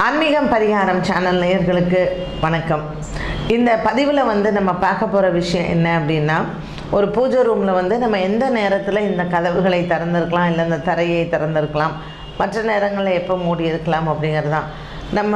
ஆன்மீகம் பரிகாரம் சேனல் நேயர்களுக்கு வணக்கம். இந்த பதிவில் நம்ம பார்க்க போகிற விஷயம் என்ன அப்படின்னா, ஒரு பூஜை ரூமில் நம்ம எந்த நேரத்தில் இந்த கதவுகளை திறந்திருக்கலாம், இல்லை இந்த தரையை திறந்திருக்கலாம், மற்ற நேரங்களில் எப்போ மூடி இருக்கலாம் அப்படிங்கிறது தான். நம்ம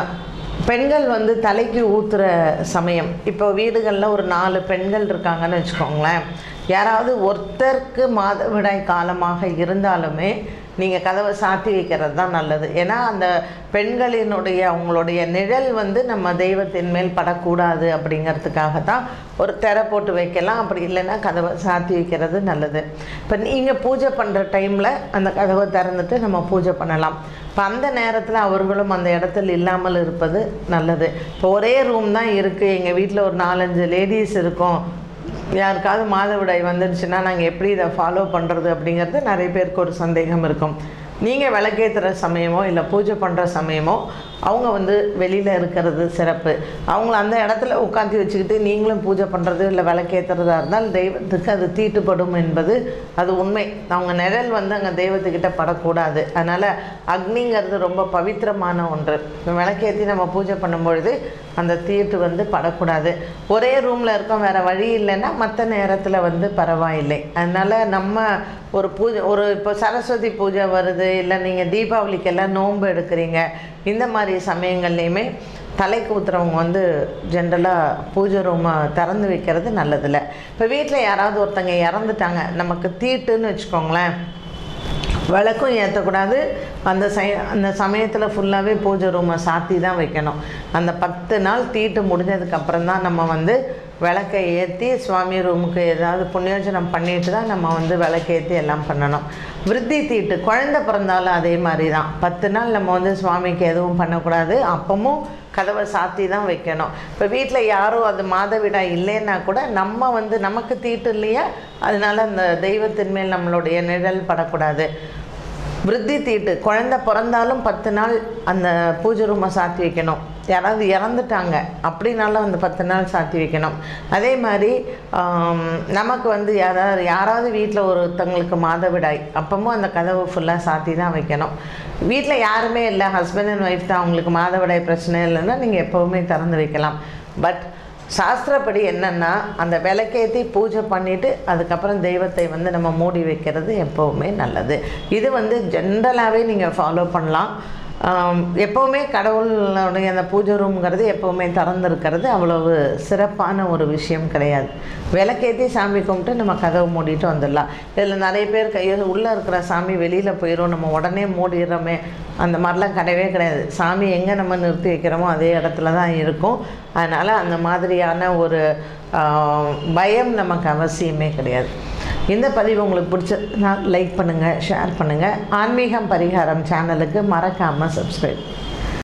பெண்கள் தலைக்கு ஊற்றுற சமயம், இப்போ வீடுகளில் ஒரு 4 பெண்கள் இருக்காங்கன்னு வச்சுக்கோங்களேன். யாராவது ஒருத்தருக்கு மாதவிடாய் காலமாக இருந்தாலுமே நீங்கள் கதவை சாத்தி வைக்கிறது தான் நல்லது. ஏன்னா அந்த பெண்களினுடைய அவங்களுடைய நிழல் நம்ம தெய்வத்தின் மேல் படக்கூடாது அப்படிங்கிறதுக்காக தான் ஒரு திரை போட்டு வைக்கலாம். அப்படி இல்லைன்னா கதவை சாத்தி வைக்கிறது நல்லது. இப்போ நீங்கள் பூஜை பண்ணுற டைமில் அந்த கதவை திறந்துட்டு நம்ம பூஜை பண்ணலாம். இப்போ அந்த நேரத்தில் அவர்களும் அந்த இடத்துல இல்லாமல் இருப்பது நல்லது. இப்போ ஒரே ரூம் தான் இருக்குது, எங்கள் வீட்டில் ஒரு 4-5 லேடிஸ் இருக்கோம், யாருக்காவது மாதவிடாய் வந்துடுச்சுன்னா நாங்கள் எப்படி இதை ஃபாலோ பண்ணுறது அப்படிங்கிறது நிறைய பேருக்கு ஒரு சந்தேகம் இருக்கும். நீங்கள் விளக்கேற்றுற சமயமோ இல்லை பூஜை பண்ணுற சமயமோ அவங்க வெளியில் இருக்கிறது சிறப்பு. அவங்கள அந்த இடத்துல உட்காந்து வச்சுக்கிட்டு நீங்களும் பூஜை பண்ணுறது இல்லை விளக்கேற்றுறதா இருந்தால் தெய்வத்துக்கு அது தீட்டுப்படும் என்பது அது உண்மை. அவங்க நிழல் அங்கே தெய்வத்துக்கிட்ட படக்கூடாது. அதனால் அக்னிங்கிறது ரொம்ப பவித்திரமான ஒன்று. விளக்கேற்றி நம்ம பூஜை பண்ணும்பொழுது அந்த தீட்டு படக்கூடாது. ஒரே ரூமில் இருக்கோம், வேறு வழி இல்லைன்னா மற்ற நேரத்தில் பரவாயில்லை. அதனால் நம்ம ஒரு பூஜை, இப்போ சரஸ்வதி பூஜை வருது, இல்லை நீங்கள் தீபாவளிக்கெல்லாம் நோன்பு எடுக்கிறீங்க, இந்த மாதிரி சமயங்கள்லையுமே தலைக்கு ஊற்றுறவங்க ஜென்ரலாக பூஜை ரூமை திறந்து வைக்கிறது நல்லதில்லை. இப்போ வீட்டில் யாராவது ஒருத்தங்க இறந்துட்டாங்க, நமக்கு தீட்டுன்னு வச்சுக்கோங்களேன், விளக்கும் ஏற்றக்கூடாது. அந்த சமயத்தில் ஃபுல்லாகவே பூஜை ரூமை சாத்தி தான் வைக்கணும். அந்த 10 நாள் தீட்டு முடிஞ்சதுக்கப்புறம் தான் நம்ம விளக்கை ஏற்றி சுவாமி ரூமுக்கு ஏதாவது புண்ணியோஜனம் பண்ணிட்டு தான் நம்ம விளக்கேற்றி எல்லாம் பண்ணணும். விருத்தி தீட்டு, குழந்தை பிறந்தாலும் அதே மாதிரி தான். 10 நாள் நம்ம சுவாமிக்கு எதுவும் பண்ணக்கூடாது, அப்பவும் கதவை சாத்தி தான் வைக்கணும். இப்போ வீட்டில் யாரும் அது மாதவிடாய் இல்லைன்னா கூட நம்ம நமக்கு தீட்டு இல்லையா, அதனால் அந்த தெய்வத்தின் மேல் நம்மளுடைய நிழல் படக்கூடாது. விருத்தி தீட்டு, குழந்தை பிறந்தாலும் 10 நாள் அந்த பூஜை ரூமை சாத்தி வைக்கணும். யாராவது இறந்துட்டாங்க அப்படின்னாலும் 10 நாள் சாத்தி வைக்கணும். அதே மாதிரி நமக்கு யாராவது வீட்டில் ஒருத்தங்களுக்கு மாதவிடாய், அப்பவும் அந்த கதவு ஃபுல்லாக சாத்தி தான் வைக்கணும். வீட்டில் யாருமே இல்லை, ஹஸ்பண்ட் அண்ட் ஒய்ஃப் தான், அவங்களுக்கு மாதவிடாய் பிரச்சனை இல்லைன்னா நீங்கள் எப்போவுமே திறந்து வைக்கலாம். பட் சாஸ்திரப்படி என்னென்னா, அந்த விளக்கேற்றி பூஜை பண்ணிவிட்டு அதுக்கப்புறம் தெய்வத்தை நம்ம மூடி வைக்கிறது எப்போவுமே நல்லது. இது ஜென்ரலாகவே நீங்கள் ஃபாலோ பண்ணலாம். எப்போவுமே கடவுளுடைய அந்த பூஜை ரூம்ங்கிறது எப்போவுமே திறந்துருக்கிறது அவ்வளவு சிறப்பான ஒரு விஷயம் கிடையாது. விளக்கேற்றி சாமி கும்பிட்டு நம்ம கதவு மூடிட்டு வந்துடலாம். இதில் நிறைய பேர் உள்ளே இருக்கிற சாமி வெளியில் போயிடும், நம்ம உடனே மூடிடுறோமே, அந்த மாதிரிலாம் கிடையவே கிடையாது. சாமி எங்கே நம்ம நிறுத்தி வைக்கிறோமோ அதே இடத்துல தான் இருக்கும். அதனால் அந்த மாதிரியான ஒரு பயம் நமக்கு அவசியமே கிடையாது. இந்த பதிவு உங்களுக்கு பிடிச்சதுன்னா லைக் பண்ணுங்கள், ஷேர் பண்ணுங்கள். ஆன்மீகம் பரிகாரம் சேனலுக்கு மறக்காமல் சப்ஸ்கிரைப்.